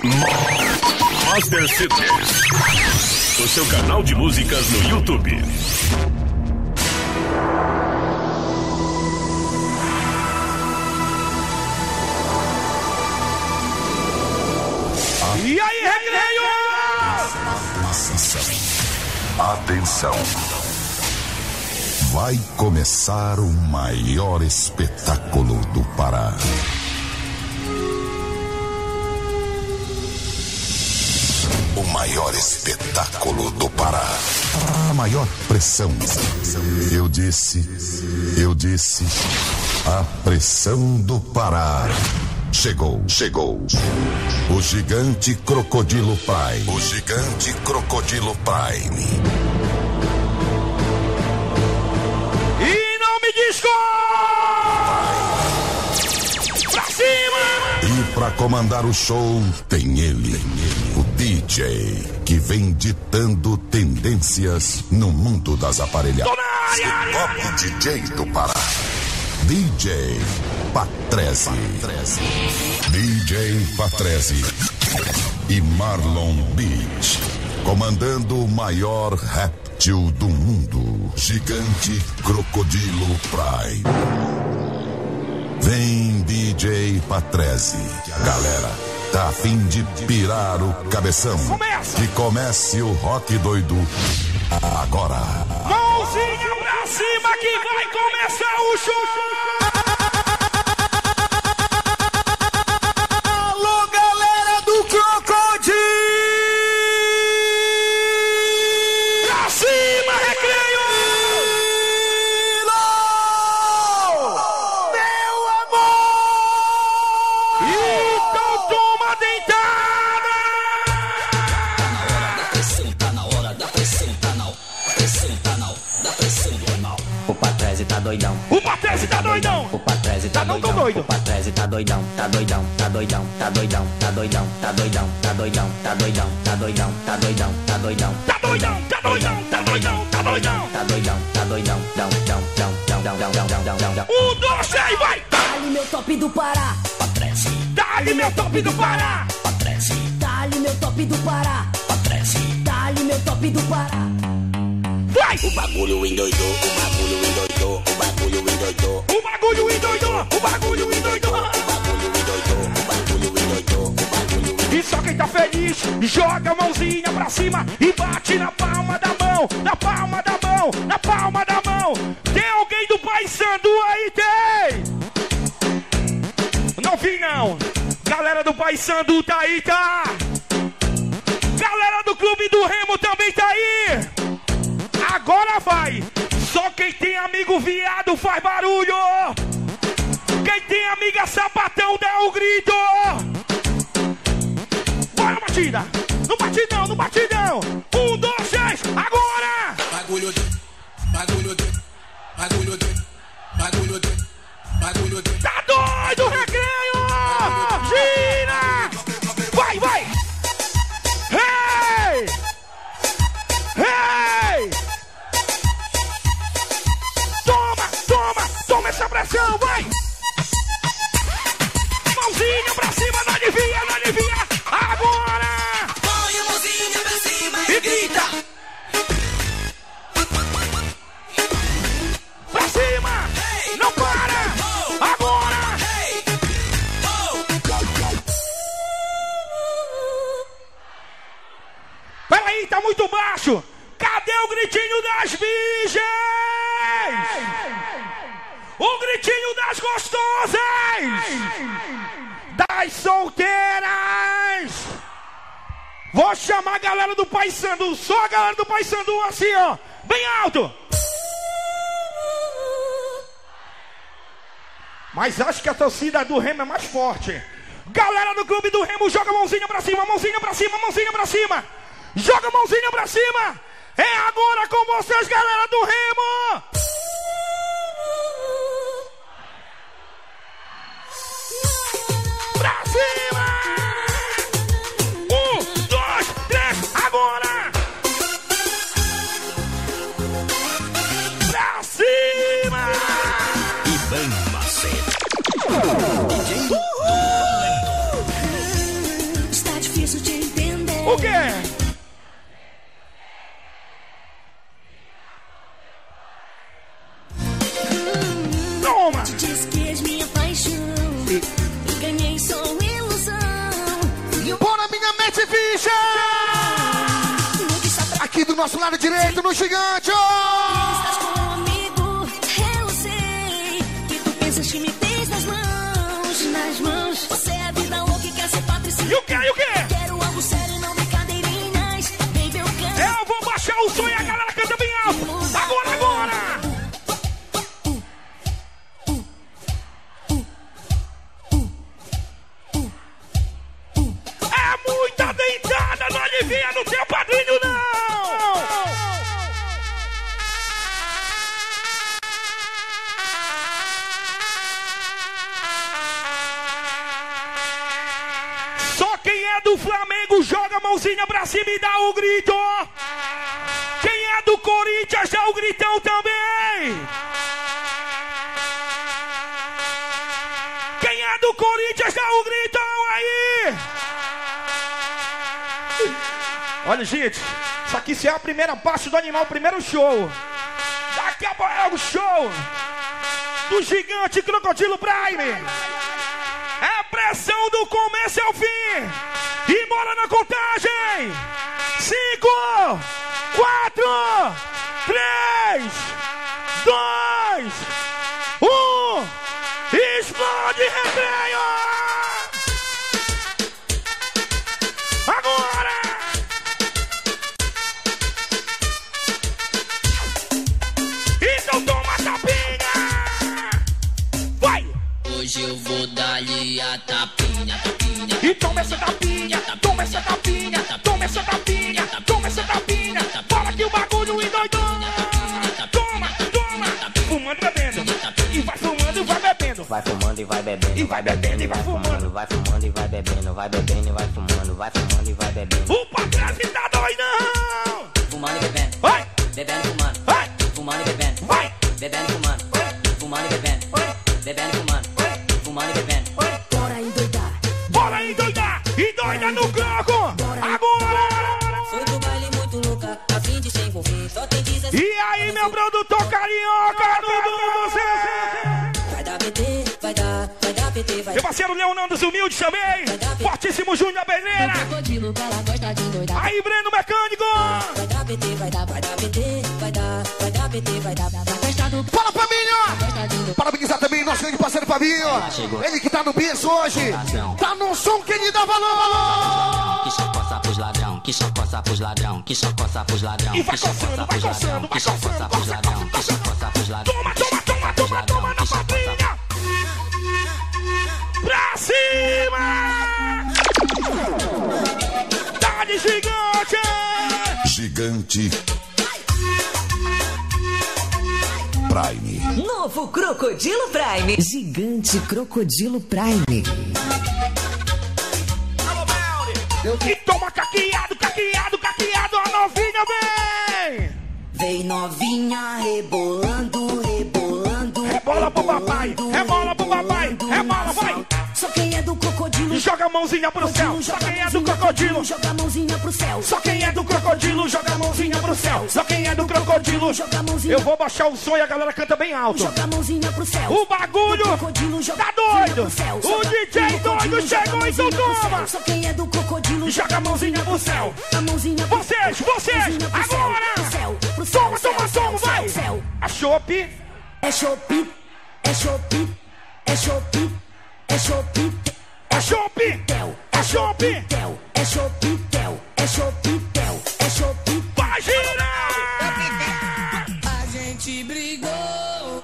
Master CDs, o seu canal de músicas no YouTube. E aí, recreio! Atenção! Vai começar o maior espetáculo do Pará. O maior espetáculo do Pará. A maior pressão. Eu disse. A pressão do Pará. Chegou. O gigante Crocodilo Prime. E não me desculpe! Pra cima! E pra comandar o show tem ele, o DJ que vem ditando tendências no mundo das aparelhagens. Top DJ do Pará. DJ Patrese. DJ Patrese e Marlon Beach, comandando o maior réptil do mundo, gigante Crocodilo Prime. Vem DJ Patrese. Galera, tá a fim de pirar o cabeção? Que comece o rock doido agora. Mãozinha pra cima que vai começar o show! O Patrese tá doidão. O Patrese tá não tão doido. O Patrese tá doidão. Tá doidão. Um, dois, três, vai! Dá-lhe meu top do Pará. Patrese. Dá-lhe meu top do Pará. Patrese. Dá-lhe meu top do Pará. Patrese. Dá-lhe meu top do Pará. Vai! O bagulho endoidou. E só quem tá feliz, joga a mãozinha pra cima e bate na palma da mão, na palma da mão, na palma da mão. Tem alguém do Paysandu aí? Tem! Não vi não. Galera do Paysandu tá aí, tá? Galera do Clube do Remo também tá aí. Agora vai. Só quem tem amigo viado faz barulho. Quem tem amiga sapatão dá o grito. Bora, batida. No batidão. Um, dois, três, agora. Bagulho. Tá doido, recreio. Gira. Vai. Hey. Toma essa pressão, vai. Mãozinha pra cima, não alivia. Agora. Põe a mãozinha pra cima E grita. Pra cima. Não para. Agora. Peraí, tá muito baixo. Cadê o gritinho das virgens? O gritinho das gostosas! Das solteiras! Vou chamar a galera do Paysandu, só a galera do Paysandu assim, ó, bem alto! Mas acho que a torcida do Remo é mais forte. Galera do Clube do Remo, joga a mãozinha pra cima! Joga a mãozinha pra cima! É agora com vocês, galera do Remo! Pra cima! 1, 2, 3, agora! Pra cima! Ivan Macedo. Está difícil. O quê? Toma! Te disse que és minha paixão. E ganhei só uma ilusão. Bora, minha mente ficha! Aqui do nosso lado direito, no gigante! Estás com um amigo, eu sei que tu pensas que me tens nas mãos. Nas mãos, você é a vida louca e quer ser patricinha. E o quê? E o quê? Quero algo sério, não brincadeirinhas. Baby, eu quero. Eu vou baixar o som e a galera canta bem alto. Agora, agora! É muita deitada, não adivinha no teu padrinho, não! Só quem é do Flamengo joga a mãozinha pra cima e dá o grito. Quem é do Corinthians dá o gritão também. Quem é do Corinthians dá o gritão aí. Olha, gente, isso aqui é a primeira parte do animal, o primeiro show. Daqui a pouco é o show do gigante Crocodilo Prime. É pressão do começo ao fim. E bora na contagem. 5, 4, 3, 2, 1. Explode recreio. Agora. Então toma tapinha. Vai. Hoje eu vou dar-lhe a tapinha, tapinha. E toma essa tapinha, toma essa tapinha, toma essa tapinha, toma essa tapinha. Fala que o bagulho endoidou. Toma, toma. Fumando e bebendo. E vai fumando e vai bebendo. Vai fumando e vai bebendo. E vai bebendo e vai fumando. Vai fumando e vai bebendo. Vai bebendo e vai fumando. Vai fumando e vai bebendo. O patrão tá doidão. Fumando e bebendo. Vai, Bebendo e fumando. vai, Fumando e bebendo. vai. Bebendo e fumando. Fumando e bebendo. Bebendo e fumando. Fumando e bebendo. Bora endoidar. Bora endoidar. Endoida no croco. Agora. Foi pro baile muito louca, a fim de se envolver. Só tem 17. E aí, meu produtor carioca, Dudu, você. Vai dar PT, vai dar PT, vai Meu parceiro Leonardo Humilde também. Fortíssimo Júnior Pereira. Crocodilo, que ela gosta de endoidar. Aí, Breno Mecânico. Vai dar PT, vai dar PT, vai dar PT, vai dar. Festa do Fala, Fabinho! festa de endoidar. Parabenizar também nosso grande parceiro Fabinho. Ele que tá no bis hoje. Tá num som que ele dá valor. Que só coça pros ladrão, que só coça pros ladrão, que só coça pros ladrão, E vai que só coçando, coça vai pros ladrão, coçando, que só vai coça pros ladrão, que só coça pros ladrão. Toma, toma, toma, toma, toma na padrinha. Pra cima. Tá de gigante. Gigante Prime. Novo Crocodilo Prime. Gigante Crocodilo Prime. E toma caqueado, caqueado, caqueado, a novinha vem. Vem novinha rebolando, rebolando. Rebola pro papai, rebola pro papai, rebola, vai. Só quem é do crocodilo Joga a mãozinha pro céu, só quem é do crocodilo. joga a mãozinha pro céu. Só quem é do crocodilo, joga a mãozinha pro céu. Só quem é do crocodilo, Joga a mãozinha. eu vou baixar o som e a galera canta bem alto. Joga a mãozinha pro céu. O bagulho Crocodilo joga tá doido. pro céu. O Joga- DJ crocodilo doido joga a chegou, então mãozinha pro toma. céu. Só quem é do crocodilo Joga a mãozinha pro céu. A mãozinha pro Vocês, vocês, mãozinha pro céu, agora. pro céu, pro céu, Toma, toma, céu, toma, céu, vai. céu. A chope, É chope, é chope, é chope, é chope, a chope, tel, a chope. tel, é chope, tel, é chope, tel, é chope. Vai girar. A gente brigou.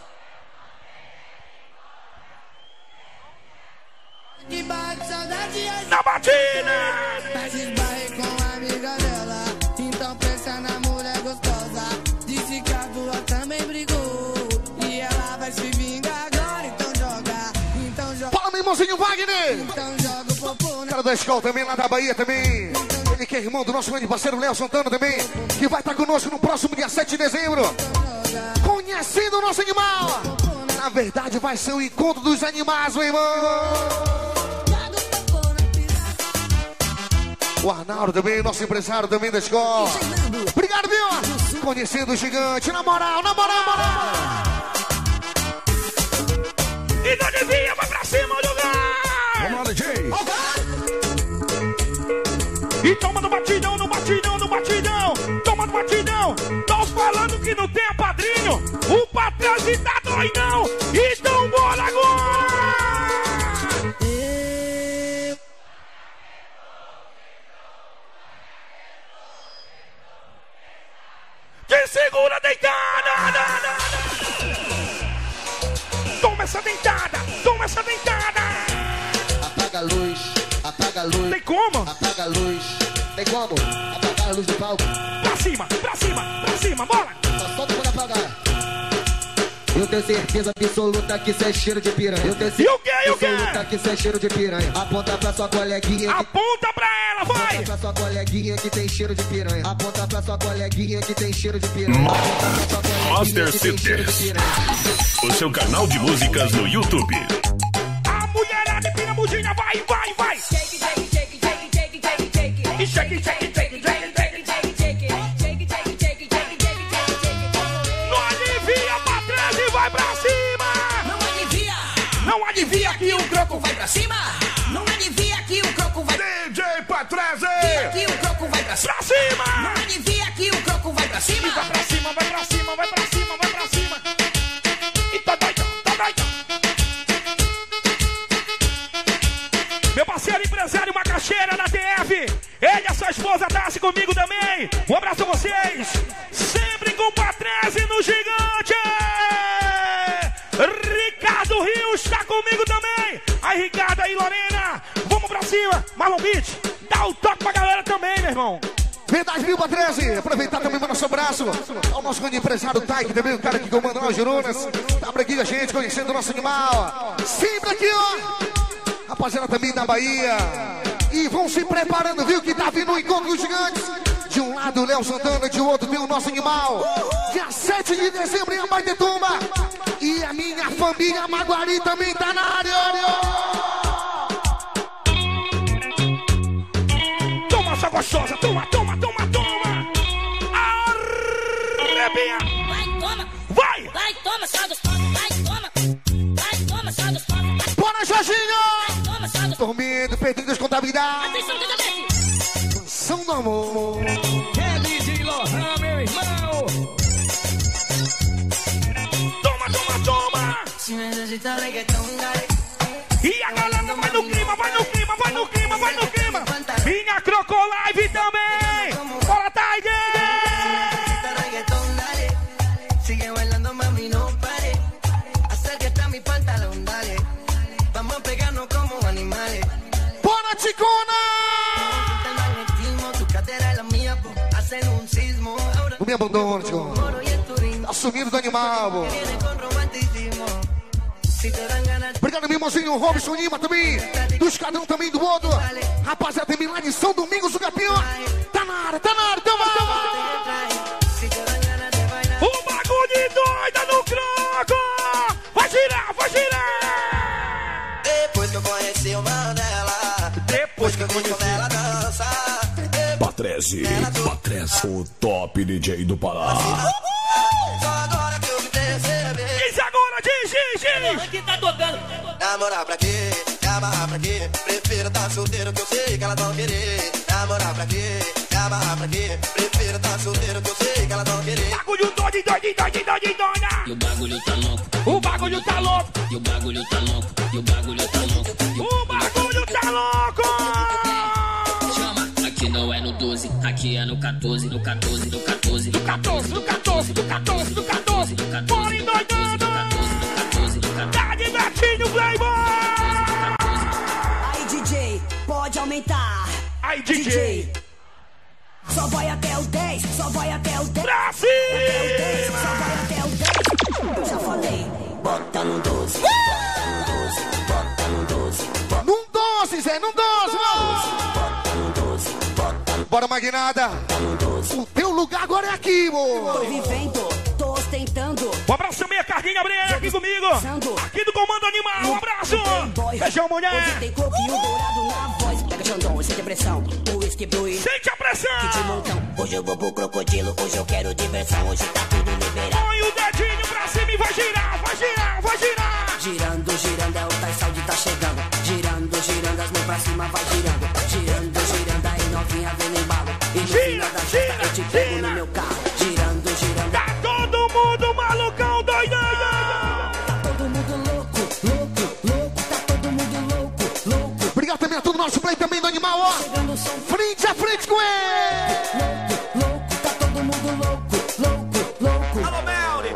Que bate saudade a Na batida. mas esbarrei com a amiga dela. Então pensa na mulher gostosa. Disse que a tua também brigou. E ela vai se vingar agora. Então joga, então joga. Fala, meu irmãozinho Wagner. Então joga o popô na Cara da escola também, lá da Bahia também. Ele que é irmão do nosso grande parceiro Léo Santana também. Que vai estar conosco no próximo dia 7 de dezembro. Conhecendo o nosso animal. Na verdade vai ser o encontro dos animais, meu irmão. joga o popô na pisada. O Arnaldo também, nosso empresário também da escola. Obrigado, viu? Conhecendo o gigante, na moral, na moral, na moral. E não devia, vai pra cima do lugar. Vamos lá, DJ. E toma no batidão, no batidão, no batidão. Toma no batidão. Tô falando que não tem padrinho. O patrão tá doidão. Então bora agora. Te segura deitada. Toma essa dentada. Toma essa dentada. Apaga a luz, apaga a luz. Tem como? Apaga a luz. Tem como? Apagar a luz do palco. Pra cima, pra cima, pra cima, bora. Só todo mundo apagar. Eu tenho certeza absoluta que cê é cheiro de piranha. Eu tenho certeza absoluta que cê é cheiro de piranha. Aponta pra sua coleguinha. Aponta pra ela, vai. Aponta pra sua coleguinha que tem cheiro de piranha. Aponta pra sua coleguinha que tem cheiro de piranha. Master Cities. O seu canal de músicas no YouTube. A mulherada empina a mudinha, vai, vai, vai. Shake, shake, shake, shake, shake, shake, shake. E shake, shake, shake, shake, shake. Não alivia pra trás e vai pra cima. Não alivia. Não alivia que o croco Vai pra cima. Não alivia que o croco vai DJ Patrese. que o croco vai pra cima. pra cima. Não alivia que o croco vai pra cima. E vai pra cima, vai pra cima, vai pra cima, vai pra cima. E tá doidão, tá doidão. Meu parceiro empresário Macaxeira na TF. Ele e a sua esposa Tassi comigo também. Um abraço a vocês. Sempre com o Patrese no gigante. Ricardo Rios tá comigo também. Aí, Ricardo, aí, Lorena. Vamos pra cima. Marlon Beach, dá o toque pra galera também, meu irmão. Verdade, viu, Patrese? Aproveitar também o nosso abraço ao nosso grande empresário Taik, também o cara que comanda lá os Jurunas. Tá por aqui com a gente, conhecendo o nosso animal. Sempre aqui, ó. Rapaziada também da Bahia. E vão se preparando, viu, que tá vindo o encontro dos gigantes. De um lado o Léo Santana, de outro tem o nosso animal. Dia 7 de dezembro em Abaetetuba. E a minha família Maguari também tá na área. Toma, sua gostosa, toma, toma, toma, toma. Arrebia. Vai, toma. Vai. Vai, toma, só dos povos. Vai, toma. Vai, toma, só dos povos. Bora, Jorginho! Vai, toma, só dos povos. Dormindo, perdendo as contabilidades. Atenção, cabeça. São do amor. Kelly de Lohan, meu irmão. Toma, toma, toma. Si necesitas reggaetón, dale. E a galera vai no clima, vai no clima, vai no clima, vai no clima. Minha Crocolive também. Bora, Tiger. Necesitas reggaetón, dale. Sigue bailando, mami, no pare. Acércate a mi pantalón, dale. Vamos a pegarnos como animales. Bora, Ticona! El magnetismo, tu cadera es la mía, po. Hacen un sismo. Ahora Não me abandone, Ticona. oro y es tu ritmo. Tá sumindo do animal, pô. Viene con romanticismo. Si te dan ganas, Obrigado, meu irmãozinho Robson Lima também. Do Escadrão também do outro. Rapaziada, também lá de São Domingos, o campeão. Tá na área, tá na área, toma, toma. si te dan ganas de bailar. O bagulho de doida no croco. Vai girar, vai girar. Depois que eu conheci o Mandela, Depois que eu vi como ela dança. Patrese. Patrese. O top DJ do Pará. Só agora que eu me percebi. Diz agora, diz. Que tá tocando? Namorar pra quê? Amarrar pra quê? Prefiro tá solteiro que eu sei que elas vão querer. Namorar pra quê? Amarrar pra quê? Prefiro tá solteiro que eu sei que elas vão querer. Bagulho doido, doido, doido, doido, doida. E o bagulho tá louco. O bagulho tá louco. E o bagulho tá louco. E o bagulho tá louco. O bagulho tá louco. Chama, aqui não é no 12, aqui é no 14, no 14, no 14, no 14, No 14, no 14, no 14. Bora endoidando. Tá divertindo, Playboy. Aí, DJ, pode aumentar. Aí, DJ. Só vai até o 10, só vai até o 10. Pra Até o 10, só vai até o 10. Eu já falei, bota no 12. Bota no 12, bota Num 12, Zé, num 12, no 12, bota no 12. Bora, magnada. O teu lugar agora é aqui, Tô mo. vivendo tô ostentando. Um abraço também a Carguinha Brena aqui comigo. Aqui do Comando Animal, um abraço. Beijão, mulher. Hoje tem coquinho dourado na voz. Pega Xandão, sente a pressão. O whisky blue. Sente a pressão. Que de montão. Hoje eu vou pro crocodilo, hoje eu quero diversão. Hoje tá tudo liberado. Põe o dedinho pra cima e vai girar, vai girar, vai girar. Girando, girando, é o Tais Saúde tá chegando. Girando, girando, as mãos pra cima vai girando. Girando, girando, aí novinha vem no embalo. E no final da festa eu te pego no meu carro. Girando, girando. Tá todo mundo malucão, doidão. Tá todo mundo louco, louco, louco. Tá todo mundo louco, louco. Obrigado também a todo nosso play também do Animal, ó. Frente a frente com ele. Louco, louco, tá todo mundo louco, louco, louco. Alô, Melly.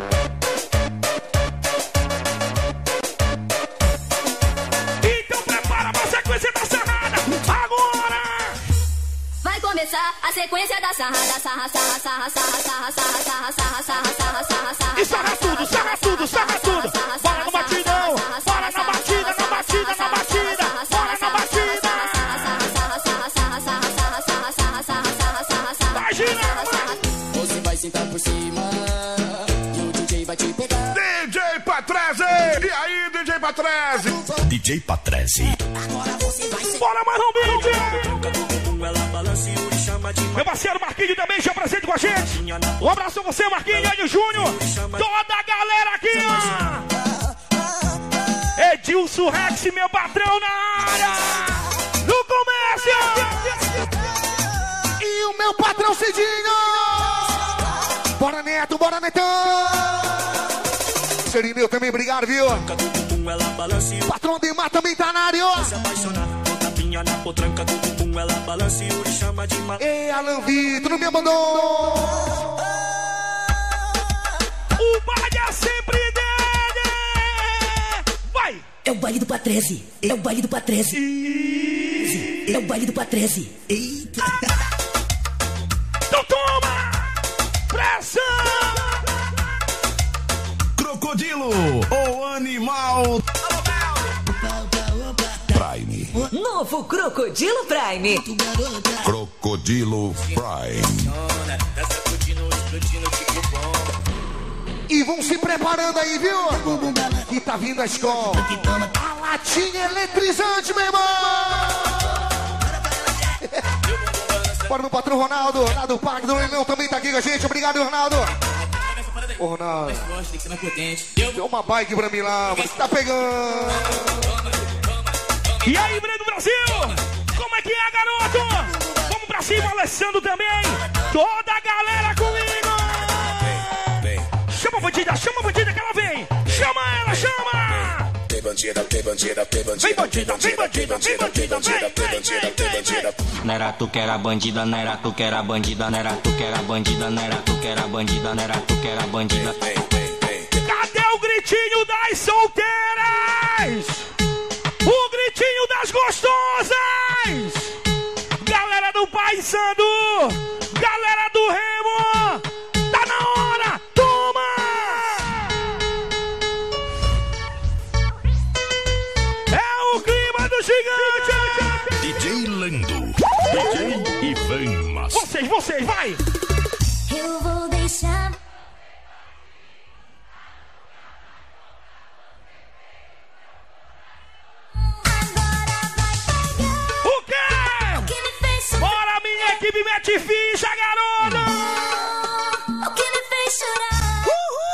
Então prepara pra sequência da sarrada. Agora! Vai começar a sequência da sarrada. Sarra, sarra, sarra, sarra, sarra, sarra, sarra, sarra, sarra, sarra, sarra, sarra. E sarra tudo, sarra tudo, sarra tudo. Bora no batidão. Bora na batida, na batida, na batida. Bora na batida. Vai girar, você vai sentar por cima e o DJ vai te pegar. DJ Patrese! E aí, DJ Patrese? DJ Patrese. Agora você vai sentar. bora mais um vídeo. Meu parceiro Marquinhos também já presente com a gente. Um abraço a você, Marquinhos, e o Júnior. Toda a galera aqui, ó. Edilson Rex, meu patrão na área. No comércio. E o meu patrão Cidinho. Bora, Neto, bora, Netão. Serineu também, obrigado, viu? Patrão Demar também tá na área, ó. Ei, Alan Vitor, não me abandonou. O baile é sempre dele. Vai. É o baile do Patrese. É o baile do Patrese. É o baile do Patrese. Eita. Então toma. Pressão. Crocodilo, o animal. Prime. Novo Crocodilo Prime. Crocodilo Prime. E vão se preparando aí, viu? Que tá vindo a escola. A latinha eletrizante, meu irmão. Bora no patrão Ronaldo. Lá do Parque do Leilão também tá aqui com a gente. Obrigado, Ronaldo. Ô, Ronaldo, deu uma bike pra mim lá, mas tá pegando. E aí, Breno Brasil? Como é que é, garoto? Vamos pra cima, Alessandro também. Toda a galera comigo. Chama a bandida que ela vem. Chama ela, chama. Tem bandida, tem bandida, tem bandida. Vem bandida, vem bandida, vem bandida, vem. Não era tu que era bandida, não era tu que era bandida, não era tu que era bandida, não era tu que era bandida, não era tu que era bandida. Cadê o gritinho das solteiras? O gritinho das gostosas! Galera do Paysandu! Galera do Remo! Tá na hora! Toma! É o clima do gigante! DJ Lando. DJ Ivan Massa. Vocês, vai! Eu vou deixar. O quê? Bora, minha equipe, mete ficha, garoto! O que me fez chorar?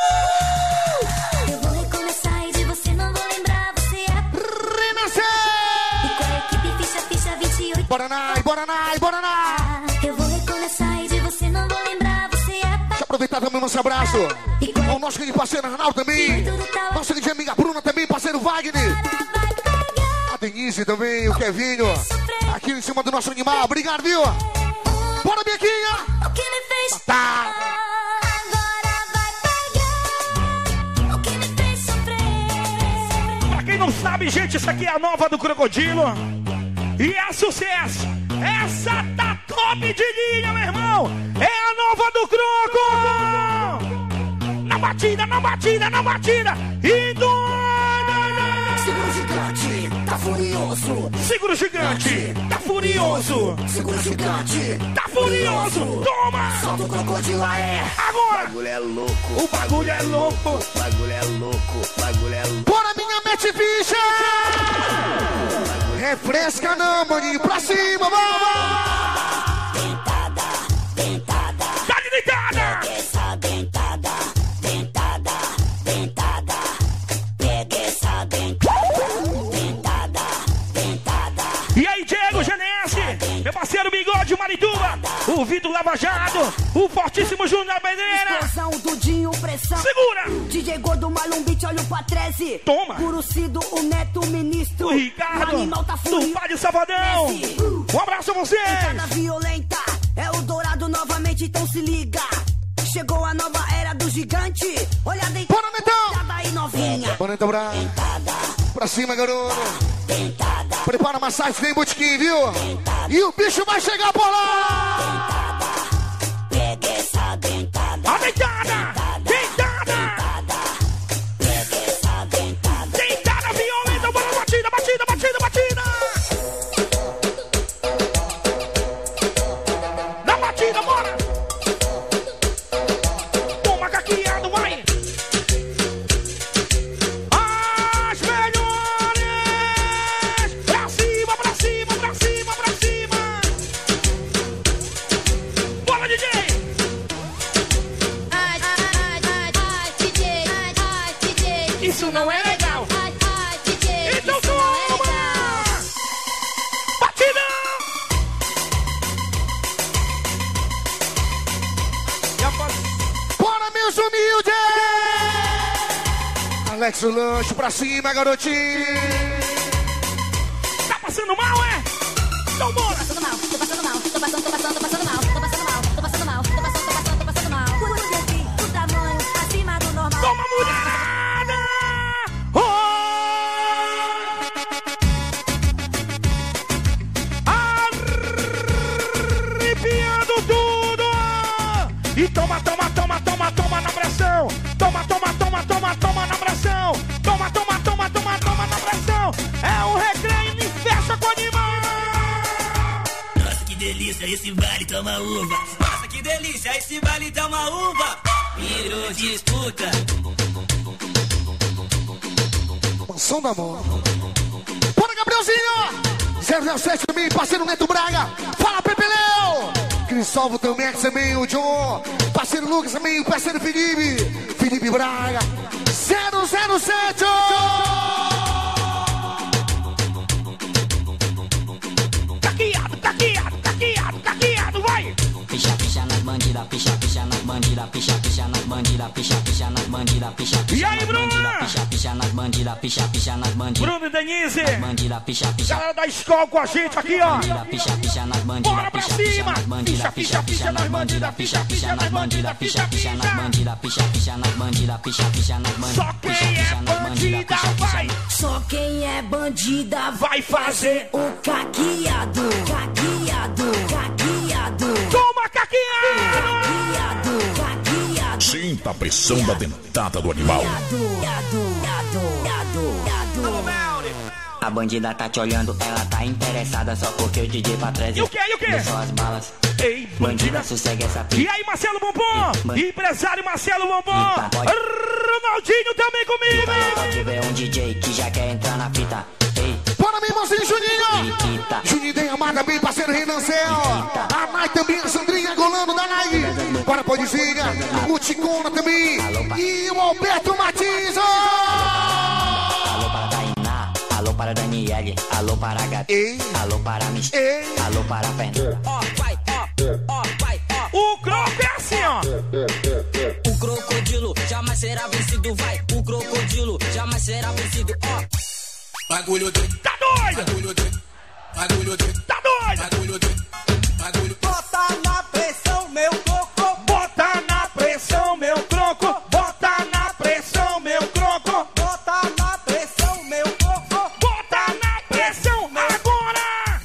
Eu vou recomeçar e de você não vou lembrar. Você é Renascer! E com a equipe ficha 28. Bora, Nai, bora, Nai, bora, Nai! Eu vou recomeçar e de você não vou lembrar. Você é Deixa eu aproveitar também o nosso abraço. Ao nosso querido parceiro Arnaldo também. Nossa querida amiga Bruna também, parceiro Wagner. A Denise também, o Kevinho. Aqui em cima do nosso animal. Obrigado, viu? Bora, Biquinha! o que me fez Tá. Agora vai pegar o que me fez sofrer. Pra quem não sabe, gente, isso aqui é a nova do Crocodilo. E é sucesso! Essa tá top de linha, meu irmão! É a nova do Croco! Na batida, na batida, na batida! E doida! Segura o gigante, tá tá furioso. Segura o gigante, tá furioso. Segura o gigante, tá furioso. Toma! Solta o crocodilo aí. Agora! O bagulho é louco. O bagulho é louco. O bagulho é louco. O bagulho é louco. Bora, minha mente ficha! Refresca não, maninho. Pra cima, vamos! Dentada, dentada. Tá de deitada! Pega essa dentada, dentada, dentada. Pega essa dentada, dentada. E aí, Diego Genese, meu parceiro Bigode Marituba, o Vitor Lava Jato, o fortíssimo Júnior da Pedreira. Explosão do Dinho, pressão. Segura! DJ Gordo, Malumbite, olha o Patrese. Toma! Curucido, o Neto, o Ministro. O Ricardo, o animal tá do furioso. Padre Sabadão. Um abraço a vocês. Dentada violenta, é o Dourado novamente, então se liga. Chegou a nova era do gigante. Olha a dentada. Bora, Netão! Aí, novinha. Bora, Netão Bravo. Pra cima, garoto. Dentada. Prepara a massagem, tem botiquim, viu? E o bicho vai chegar por lá! Pega essa dentada. A deitada! Deitada! Pega essa dentada. Deitada violenta, bora batida, batida, batida, batida! Na batida, bora! Toma, caqueado, vai! As melhores! Pra cima, pra cima, pra cima, pra cima! Bora, DJ! DJ. Isso não é legal! DJ. Então toma! Batida! Bora, meus humildes! Alex o lanche pra cima, garotinho! Tá passando mal, é? Então bora! Tô passando mal, tô passando mal, tô passando mal, tô passando mal, tô passando mal, tô passando mal. O tamanho acima do normal. Toma, mulherada! Oh! Arrepiando tudo! E toma, toma, toma, toma, toma na pressão! Toma, toma, toma, toma, toma na pressão! Toma, toma, toma, toma, toma na pressão! É o recreio e fecha com o animal! Nossa, que delícia, esse vale toma uva. Nossa, que delícia, esse vale toma uva. Virou disputa. Mansão da mão. Bora, Gabrielzinho! 007 também, parceiro Neto Braga. Fala, Pepe Léo! Cristóvão também, também, o John. Parceiro Lucas também, o parceiro Felipe. Felipe Braga. 007! Caqueado, caqueado, caqueado, caqueado, vai! Picha, picha nas bandidas, picha, picha nas bandidas, picha, picha nas bandidas, picha, picha nas bandidas, picha, E picha aí, nas Bruno? bandidas, picha, picha nas bandidas, picha, picha nas bandidas. Bruno e Denise! Bandida, picha, picha. Galera da escola com a gente aqui, ó! Picha, picha nas bandidas, Bora pra picha, picha cima! nas bandidas, Picha, picha, picha nas bandidas, picha, picha nas bandidas, picha, picha nas picha! bandidas, picha, picha nas bandidas, picha, picha nas bandidas. Só quem é bandida vai! Só quem é bandida Vai fazer o caqueado, caqueado, caqueado, Toma, caqueado! caqueado, caqueado. Sinta a pressão da dentada do animal. A bandida tá te olhando, ela tá interessada só porque o DJ pra trás. E o quê? E o quê? Deixou as balas. Ei, Bandida, sossega essa E pica. aí, Marcelo Bombom? Empresário Marcelo Bombom! Eita, pode- Ronaldinho também comigo! Pode ver um DJ que já quer entrar na fita. Ei, Bora, meu irmãozinho Juninho! Chiquita. Juninho tem amada bem, parceiro Renan Céu. A Nai também, a Sandrinha Golano da Nai. Bora, pode zinga. O Ticona também. E o Alberto Martins. Alô para Dainá, alô para Daniele, alô para Gabi, Ei. alô para Miss, Ei. alô para Fernanda. O Croco é assim, ó! O crocodilo jamais será vencido, vai. O crocodilo jamais será vencido, ó. Bagulho doido, Tá doido! bagulho doido, bagulho doido, Tá doido! bagulho doido, bagulho. Bota na pressão, meu coco. Bota na pressão, meu croco! Bota na pressão, meu croco! Bota na pressão, meu coco. Bota na pressão agora!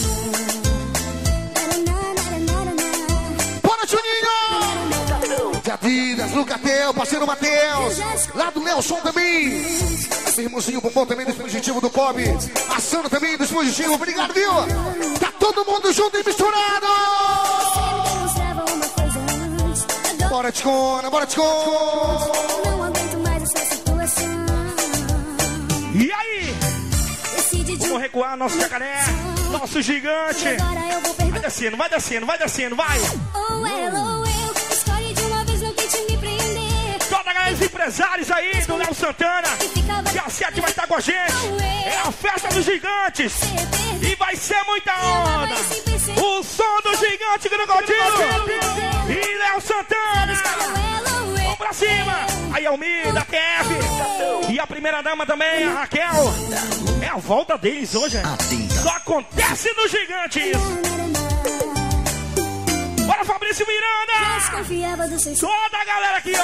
Bora, Juninho! Adidas, Lucatel, parceiro Matheus. Lá do Nelson também. Meu irmãozinho Bombom também, do dispositivo do Pop. A Sandra também, do dispositivo. Obrigado, viu? Tá todo mundo junto e misturado. Bora, Ticona, bora, Ticona. Não aguento mais essa situação. E aí? Vamos recuar nosso jacaré, nosso gigante. Vai descendo, vai descendo, vai descendo, vai. Ou ela ou eu, escolhe de uma vez, não tente me prender. Toda a galera dos empresários aí, do Léo Santana. Dia 7 vai estar com a gente. É a festa dos gigantes. E vai ser muita onda. O som do gigante Crocodilo. E Léo Santana. Vamos pra cima. Aí Almida, Kevin. E a primeira dama também, a Raquel. É a volta deles hoje. Só acontece no gigante. Bora, Fabrício Miranda. Toda a galera aqui,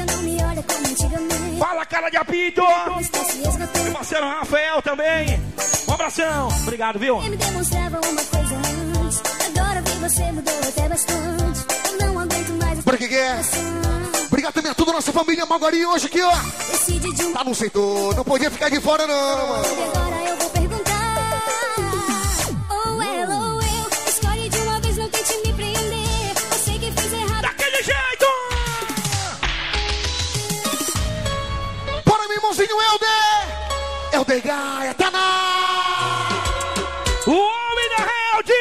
ó. Fala, cara de apito. Meu parceiro Rafael também. Um abração. Obrigado, viu? Me demonstrava uma coisa antes. Agora vi você mudou até bastante. Eu não aguento mais. Por que é? Obrigado também a toda a nossa família Maguari hoje aqui, ó. Tá no setor, não podia ficar de fora, não, mano. Agora eu vou perguntar. Ou ela ou eu, escolhe de uma vez, não tente me prender. Eu sei que fiz errado. Daquele jeito! Bora, meu irmãozinho Helder Gaia, tá na... O homem da Held!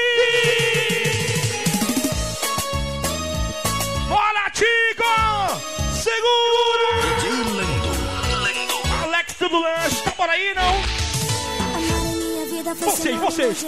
Bora, Tico! Segura! DJ Lendo. Alex do lanche, tá por aí, não? Vocês.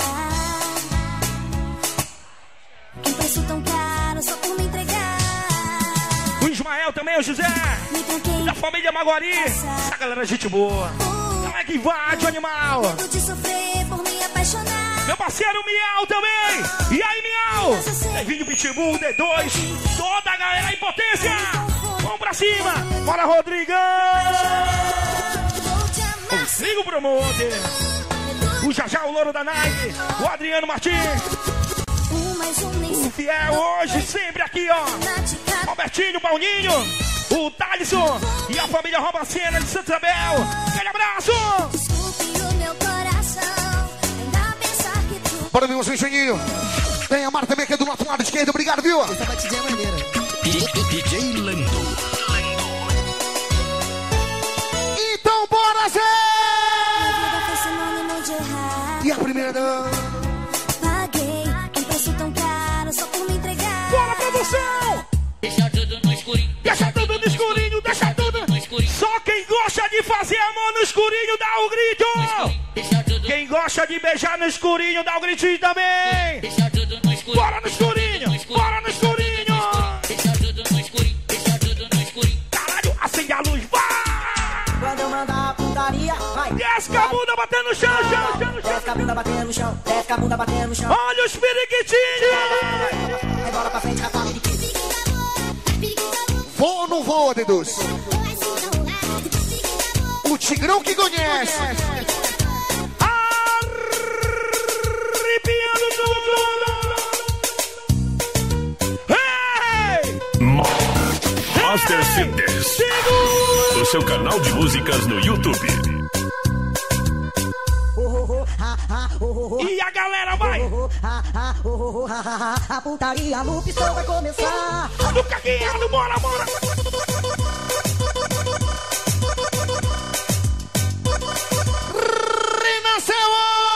Que preço tão caro só por me entregar. O Ismael também, o José. Da família Maguari. Essa galera é gente boa. Não é que invade o animal. De sofrer por me apaixonar. Meu parceiro Miau também. E aí, Miau? Devinho Pitbull, D2. Toda a galera em potência. Vamos pra cima. Bora, Rodrigão. Rodrigo Promoter. O Jajá, o Louro da Nike. O Adriano Martins. O Fiel hoje, sempre aqui, ó. Robertinho, Paulinho. O Thalisson. E a família Robacena de Santa Isabel. Aquele abraço. Bora, meu Juninho. Tem a Marta também, que é do nosso lado esquerdo. Obrigado, viu? Essa batidinha é maneira. DJ Lendo. Então, bora, Zé! E a primeira dama? Paguei um preço tão caro só por me entregar. Bora, produção! Deixa tudo no escurinho. Deixa tudo no escurinho, deixa tudo no escurinho. Só quem gosta de fazer amor no escurinho dá o grito. Quem gosta de beijar no escurinho dá o gritinho também. Deixa tudo no escurinho. Bora no escurinho, bora no escurinho. Deixa tudo no escurinho, deixa tudo no escurinho. Caralho, acende a luz, vai! Quando eu mandar a putaria, vai. Desce a bunda batendo no chão, Desce a bunda batendo no chão, desce a bunda batendo no chão. Olha os periquitinhos! Aí bola pra frente, cavalo de pique. Voa ou não voa, Deduz? O Tigrão que conhece. Arrepiando tudo! Hey! Master Fitness. O seu canal de músicas no YouTube. E a galera vai! A putaria no pistão vai começar. Do caqueado, bora! Renasceu!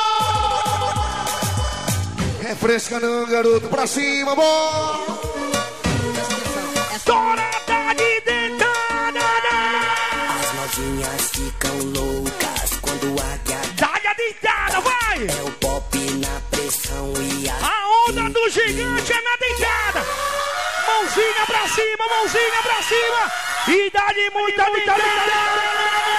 Refresca não, garoto, pra cima, bom! Estourada de dentada! As novinhas ficam loucas quando a gata Dá-lhe a dentada, vai! é o pop na pressão e A onda do gigante é na dentada! Mãozinha pra cima! E dá-lhe muita dentada!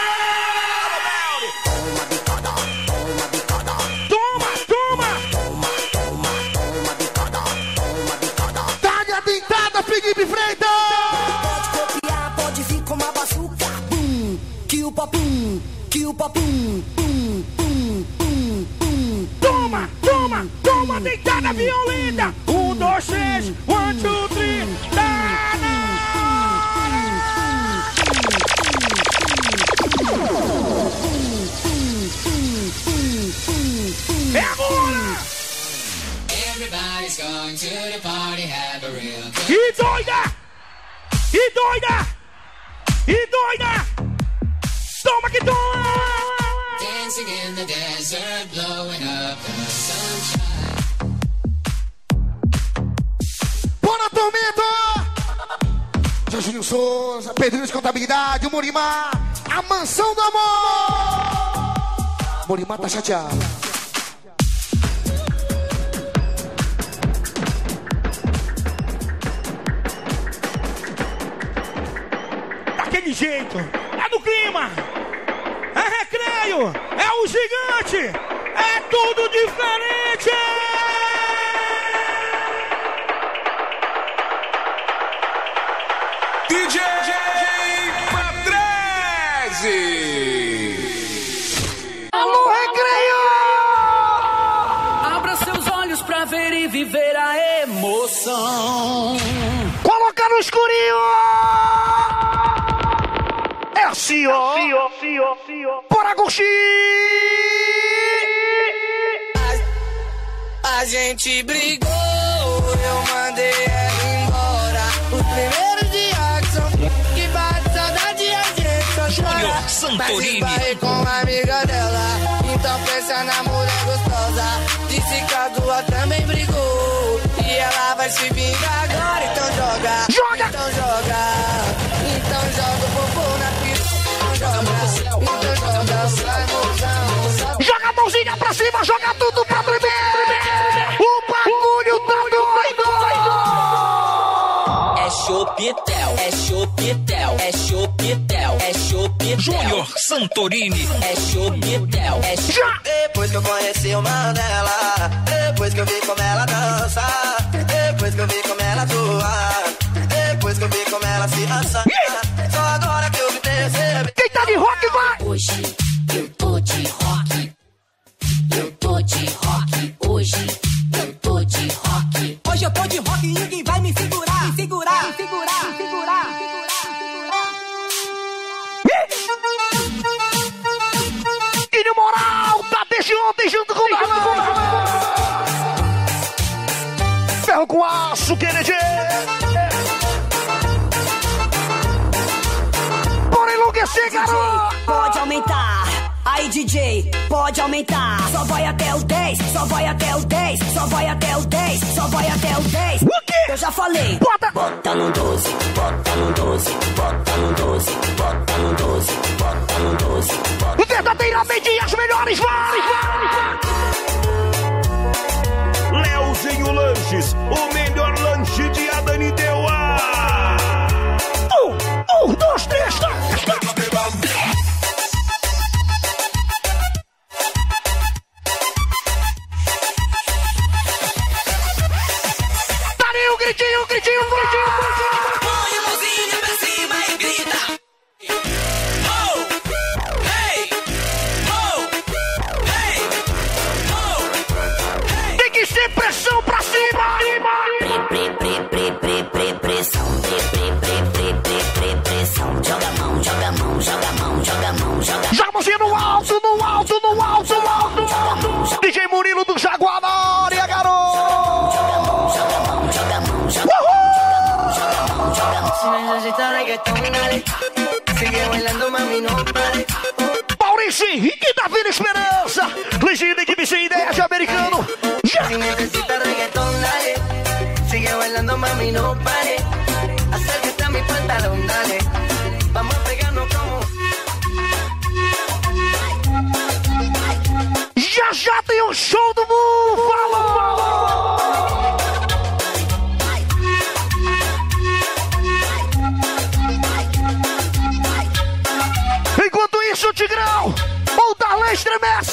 Felipe Freitas! Pode copiar, pode vir com uma bazuca. Bum, que o papum, bum, bum, bum, bum. Toma, deitada violenta! 1, 2, 3, 1, 2, 3, tá na É agora! Everybody's going to the party, have a real good time. E doida! E doida! E doida! Toma que toma! Dancing in the desert, blowing up the sunshine. Bora, Tormento! Jorginho Souza, Pedrinho de Contabilidade, o Morimar, a Mansão do Amor! Morimar tá chateado. Daquele jeito, é do clima, é recreio, é o gigante, é tudo diferente! DJ Patrese! Alô, recreio! Abra seus olhos pra ver e viver a emoção. Coloca no escurinho! É assim, ó! Bora, Guxi! A gente brigou, eu mandei ela embora. Os primeiros dias que são que bate saudade, a gente só chora. Mas esbarrei com uma amiga dela, então pensa na mulher gostosa. Disse que a duas também brigou, e ela vai se vingar agora. Então joga, então joga, então joga o popô na piroca. Então joga, vai mozão. Joga a mãozinha pra cima, joga tudo pra tremer! O bagulho tá doido! É chopitel, é chopitel, é chopitel, é chopitel. Júnior Santorini. É chopitel, é chopitel. Depois que eu conheci o mano dela, depois que eu vi como ela dança, depois que eu vi como ela atua, depois que eu vi como ela se assa. Só agora que eu me percebi. Quem tá de rock vai! Hoje eu tô de rock. Eu tô de rock. Hoje eu tô de rock. Hoje eu tô de rock e ninguém vai me segurar, me segurar, me segurar, me segurar, me segurar, E no moral, tá desde ontem junto com o Darlan. Ferro com aço, Kennedy. Bora enlouquecer, garoto. Pode aumentar. Aí, DJ, pode aumentar. Só vai até o 10, só vai até o 10, só vai até o 10, só vai até o 10. O quê? Eu já falei. Bota! Bota no 12, bota no 12, bota no 12, bota no 12, bota no 12. Verdadeiramente as melhores, vai! Leozinho Lanches, o melhor lanche de Ananindeua. 1, 2, 3, tá! Gritinho, gritinho, gritinho! põe a mãozinha pra cima e grita. Oh, hey, oh, hey, oh, hey. Tem que ser pressão pra cima! Pressão, pressão. Joga a mão, joga a mão, joga a mão, joga a mão, joga a mão. Joga a mãozinha no alto, no alto, no alto, no alto! DJ Murilo do Jaguar na área, garoto! Joga a mão, joga a mão, joga a mão, joga a mão. Si necesitas reggaetón, dale. Sigue bailando, mami, no pare. Maurício Henrique da Vila Esperança! Legenda equipe sem ideia de americano! Si necesitas reggaetón, dale. Sigue bailando, mami, no pare. Acércate a mi pantalón, dale. Vamos a pegarnos como... Já tem um show do Búfalo! Enquanto isso, o Tigrão, o Darlan estremece!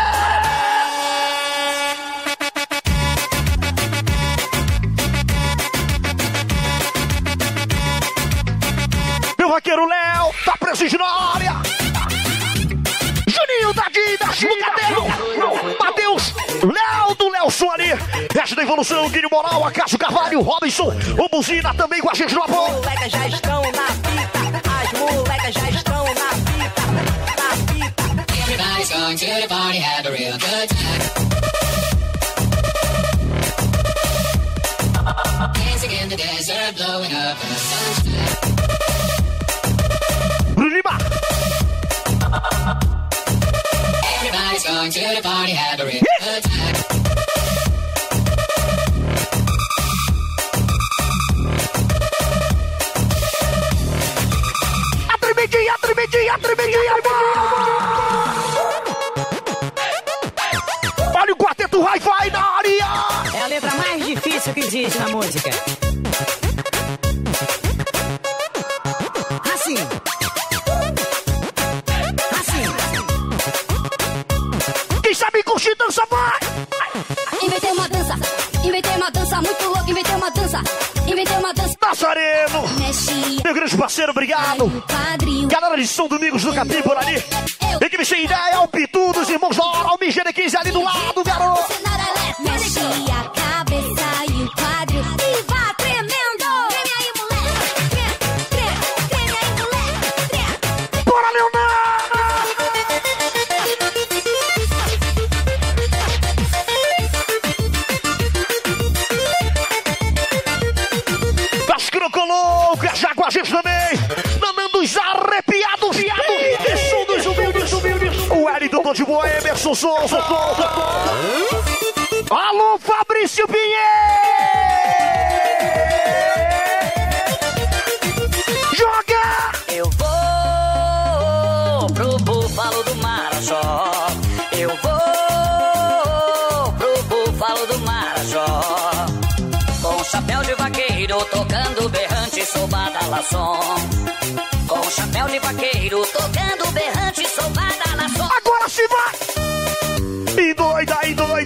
Meu vaqueiro Léo, tá preciso na área! Juninho da Bucadeiro, Matheus, Léo do Léo ali, Resto da Evolução, Guilherme Moral, Acácio Carvalho, Robinson, o Buzina também com a gente no apoio. As molecas já estão na fita, as molecas já estão na fita, na fita. Everybody's going to the party, have a real good time. do Hi-Fi na área. É a letra mais difícil que existe na música. Assim. Quem sabe curtir, dança, vai. Inventei uma dança muito louca, inventei uma dança. Nazareno, Mexia. meu grande parceiro, obrigado. Galera de São Domingos do Capim por ali. Equipe sem ideia, o Pitu dos irmãos Dora, o Migene 15 ali do lado, garoto. Mexia a cabeça e o quadril e vá tremendo. Treme aí, moleque. Treme aí, moleque. Bora, Leonardo! Colou, já com a gente também. Danando os arrepiados, viado. Som dos humildes. O Wellington de boa, Emerson Souza. Alô, Fabrício Pinheiro. Joga! Eu vou pro Búfalo do Marajó. Eu vou pro Búfalo do Marajó. Com chapéu de vaqueiro, tocando berrante, sou badalação. Com chapéu de vaqueiro, tocando berrante, sou badalação. Agora se vai! E doida.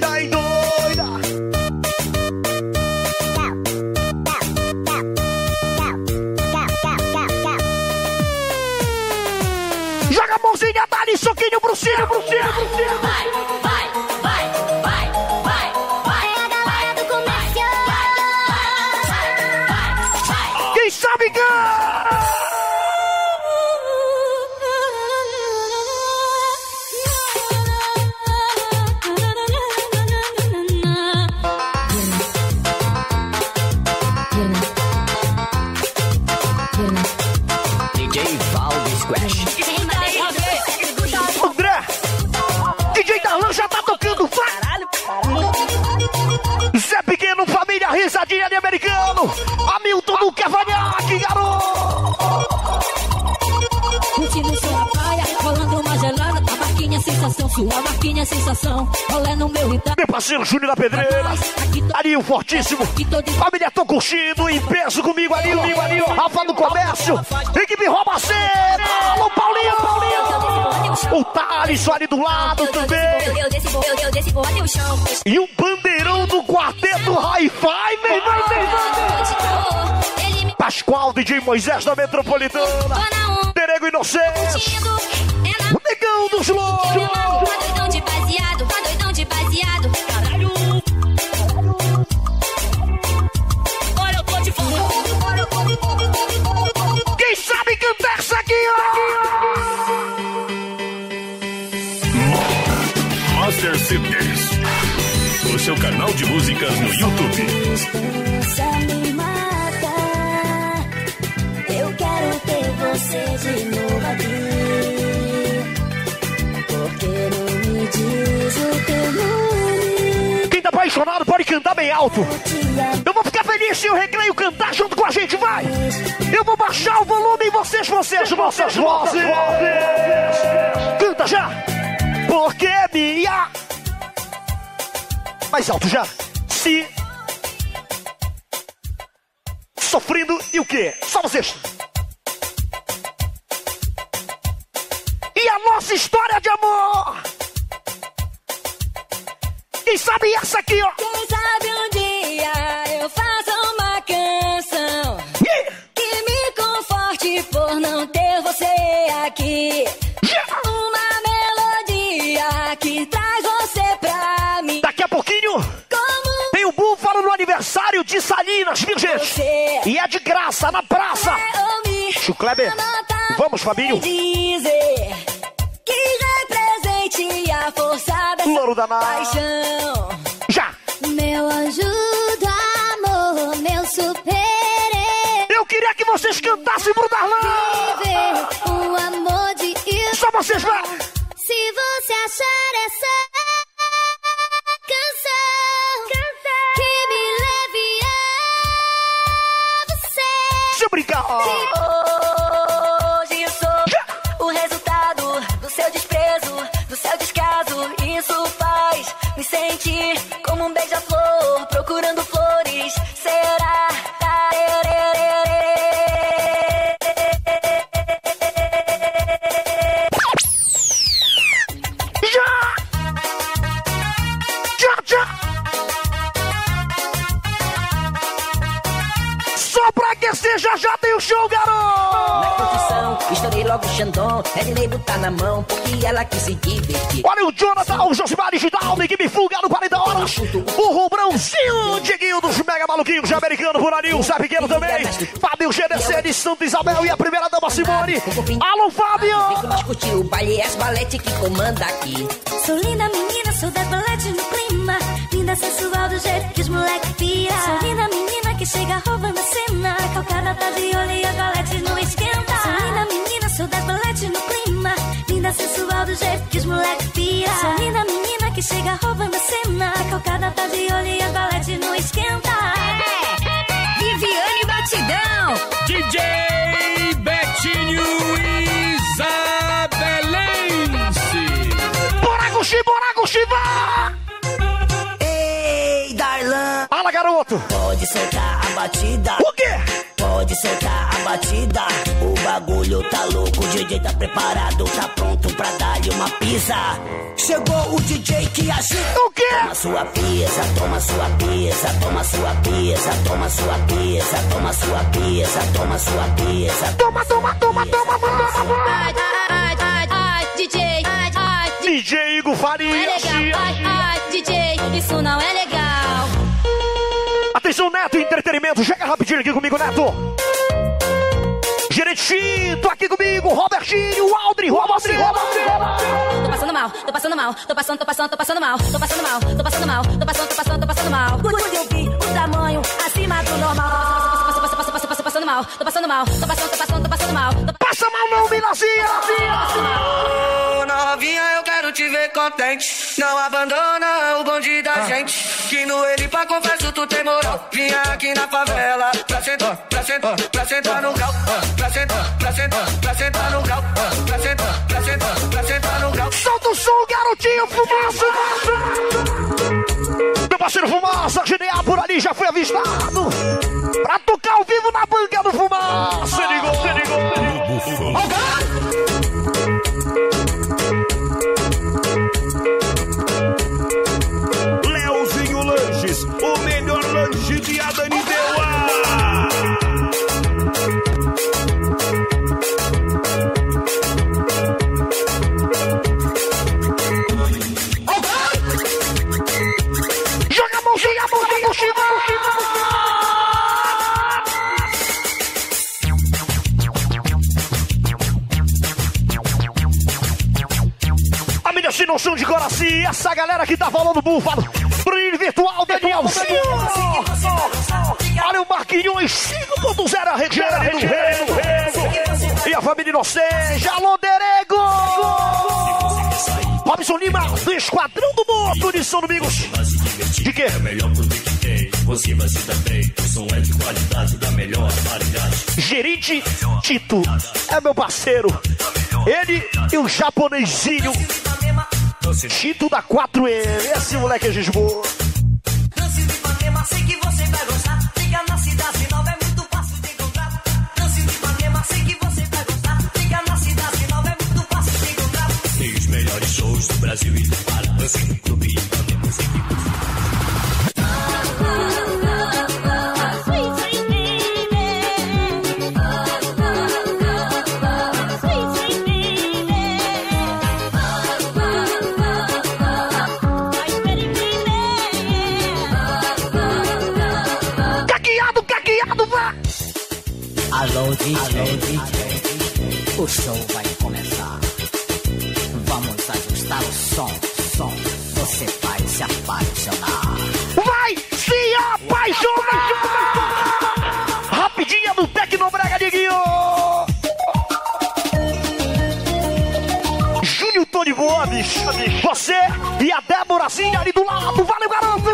Joga a mãozinha, dá-lhe soquinho pro cima. Vai. Quem sabe ganha! DJ Valdes Crash. André, DJ Darlan já tá tocando, vai! Zé Pequeno, família risadinha de americano. Hamilton do Cavanhaque, garoto! Curtindo sua praia, rolando uma gelada. A marquinha sensação, sua marquinha sensação. Rolê no meu ritmo. Meu parceiro Júnior da Pedreira, ali o fortíssimo. Família, tô curtindo em peso comigo ali, ó. Rafa do Comércio, equipe Robaceira. Alô, Paulinho. O Thales ali do lado também. Eu desci, vou até o chão. E o bandeirão do quarteto Hi-Fi, meu irmão. Pascoal, DJ Moisés da Metropolitana. Terego Inocente. O Negão dos Loucos. Tá doidão de baseado. Caralho. Olha, eu tô de volta. Quem sabe cantar isso aqui, ó? Master CDs. O seu canal de músicas no YouTube. Me mata. Eu quero ter você de novo aqui. Porque não me diz o teu nome. Quem tá apaixonado pode cantar bem alto. Eu vou ficar feliz se o Recreio cantar junto com a gente, vai! Eu vou baixar o volume e vossas vozes. Canta já! Porque minha... Mais alto já! Se... Sofrendo e o quê? Só vocês! E a nossa história de amor! Quem sabe essa aqui, ó! Quem sabe um dia eu faço uma canção que me conforte por não ter você aqui. Uma melodia que traz você pra mim. Daqui a pouquinho tem o Búfalo no aniversário de Salinas, viu, gente? E é de graça, na praça. Tio Kleber, vamos, Fabinho. Dizer que represente a força dessa Louro danado. paixão. Já. Meu anjo do amor, meu super-herói. Eu queria que vocês cantassem pro Darlan. O amor de eu. Só vocês lá. Se você achar essa canção que me leve a você. Se eu brincar. Hoje eu sou o resultado do seu desprezo, do seu descaso. Isso faz me sentir sentir como um beija-flor procurando flores. Será? Só pra aquecer, já tem o show, garoto! Na condição, estourei logo o Xandão. Redney botar na mão, porque ela quis se divertir. Olha o Jonathan, o Josimar Digital, equipe Fuga no 40 horas. O Rubrãozinho, o Dieguinho dos Mega Maluquinhos, americano por ali, o Zé Pequeno também. Fábio GDC de Santa Isabel e a primeira dama Simone. Alô, Fábio! Vem nós curtir o baile, as balete que comanda aqui. Sou linda menina, sou da balete no clima. Linda, sensual, do jeito que os moleque pira. Sou linda menina que chega roubando a cena. Calcada tá de olho e a balete não esquenta. Sou linda menina, sou da balete no clima. Linda, sensual, do jeito que os moleque pira. Sou linda menina que chega roubando a cena. Calcada tá de olho e a balete não esquenta. Viviane Batidão, DJ Betinho Isabelense. Bora, Guxi, vá! Ei, Darlan. Fala, garoto! Pode soltar a batida. O quê? Pode soltar a batida. O bagulho tá louco, o DJ tá preparado, tá pronto pra dar-lhe uma pisa. Chegou o DJ que agita. O quê? Toma sua pisa, toma sua pisa, toma sua pisa, toma sua pisa, toma sua pisa, toma sua pisa. Toma. ai, ai, ai, ai, DJ, ai, ai, DJ Igor Farias. é legal, ai, ai, DJ, isso não é legal. Atenção, Neto, entretenimento. Chega rapidinho aqui comigo, Neto. Gerentinho, aqui comigo. Robertinho, Aldri. Tô passando mal. Tô passando mal. Quando eu vi o tamanho acima do normal. Passando mal. Tô passando mal. Passa mal não, Minazinha. Ô, novinha, eu quero te ver contente. Não abandona o bonde da gente. Que no ele pra confesso tu tem moral. Vinha aqui na favela pra sentar no grau. Pra sentar no grau. Pra sentar no grau. Solta o som, garotinho, fumaça. Meu parceiro Fumaça, GDA por ali já foi avistado. Pra tocar ao vivo na banca do Fumaça. Se ligou. Leozinho Lanches, o melhor lanche de Ananindeua. Joga a mãozinha, a mídia sem noção de coração, essa galera que tá falando búfalo. Brilho virtual, Danielzinho. Olha o Marquinhos 5.0, a região do Rego. E a família Inocente. Alô, Derego. Robson Lima, do Esquadrão do Moto de São Domingos. De quê? Você vai se dar bem, o som é de qualidade da melhor variedade. Gerente Tito é meu parceiro. Ele e o japonesinho Tito da 4M. Esse moleque é gente boa. Lance de Ipanema, sei que você vai gostar. Liga na cidade nova, é muito fácil de encontrar. Lance de Ipanema, sei que você vai gostar. Liga na cidade nova, é muito fácil de encontrar. Tem os melhores shows do Brasil e do Pará. Lance no clube Ipanema, sei que você Alô, DJ, o show vai começar. Vamos ajustar o som. Você vai se apaixonar. Vai se apaixonar! Rapidinha do Tecnobrega, Diguinho! Júnior Tony Boa, bicho. Você e a Déborazinha ali do lado. Valeu, garoto!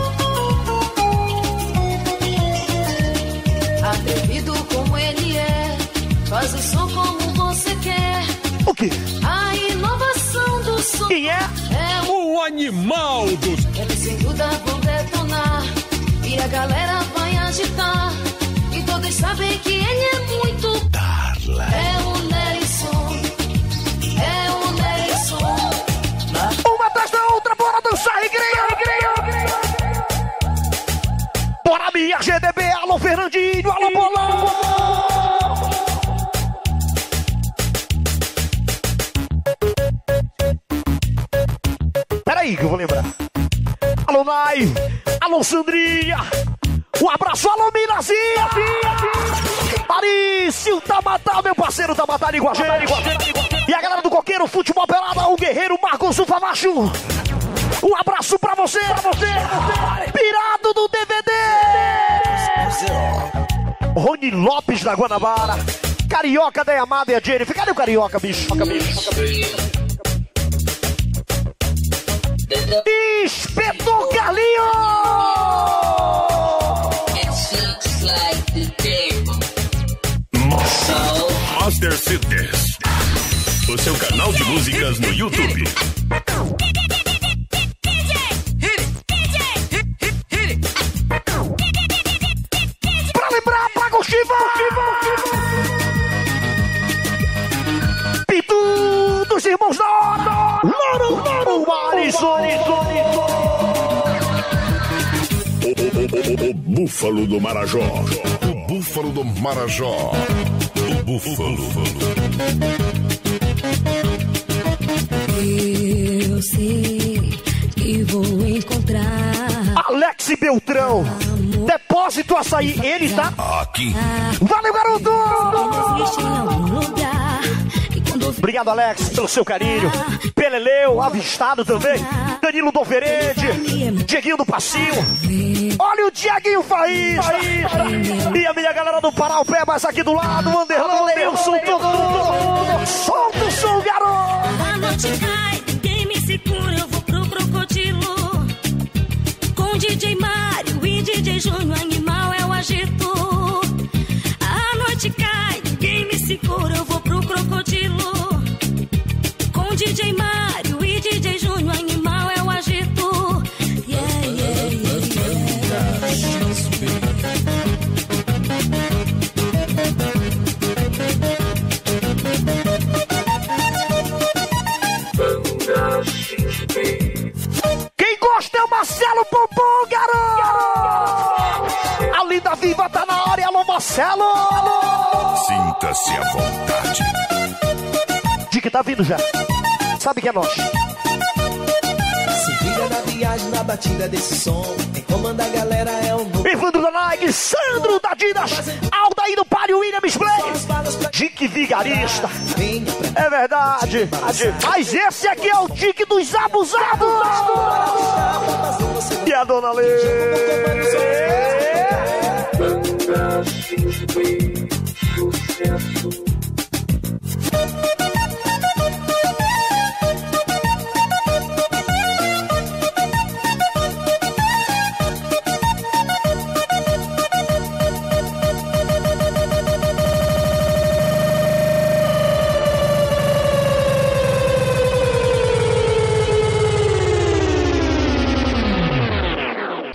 Atrevido como ele é, animal dos... Ele sem dúvida vão detonar e a galera vai agitar. E todos sabem que ele é muito Darla. É o Nelson. É o Nelson. Uma atrás da outra, bora dançar, igreja. Bora minha GDB, alô Fernandinho, alô Bolão. Peraí que eu vou lembrar. Alô Nai, alô Sandrinha, um abraço, alô Minazinha. Marício Tamatá, meu parceiro Tamatá ali com a gente. E a galera do Coqueiro, Futebol Pelada, o Guerreiro Marcos Ufamacho. Um abraço pra você. Pirado do DVD. Rony Lopes da Guanabara. Carioca da Amada e a Jennifer. Cadê o Carioca, bicho? Inspetor Carlinho! Master Cities, o seu canal de músicas no YouTube. Pra lembrar, Pago Chiva! Pitu dos Irmãos da Hora! Loro, o Alisson! O Búfalo do Marajó. O Búfalo do Marajó. O Búfalo. Eu sei que vou encontrar Alex Beltrão, Depósito Açaí, ele tá aqui. Valeu, garoto! existe em algum lugar. Obrigado, Alex, pelo seu carinho. Peleleu, avistado também. Danilo Doverede, Dieguinho do Passinho. Olha o Dieguinho Faísca. E a minha galera do Pará o Pé, mas aqui do lado, Anderlão, Leilson, solta o som, garoto! A noite cai, ninguém me segura, eu vou pro Crocodilo. Com DJ Mário e DJ Júnior, animal é o agito. A noite cai, ninguém me segura, eu vou pro Crocodilo. Com DJ Mário e DJ Júnior, animal é o agito. Yeah, yeah, yeah, Quem gosta é o Marcelo Pompom, garoto! A Linda Viva tá na área, alô Marcelo! Sinta-se à vontade. Dick tá vindo já. Sabe que é nós. Se liga na viagem, na batida desse som. Quem comanda a galera é o novo. Evandro da Nike, Sandro da Didas, Aldair do Palio, William Splay, Dick Vigarista. É verdade. Mas esse aqui é o Dick dos abusados. E a dona Lê.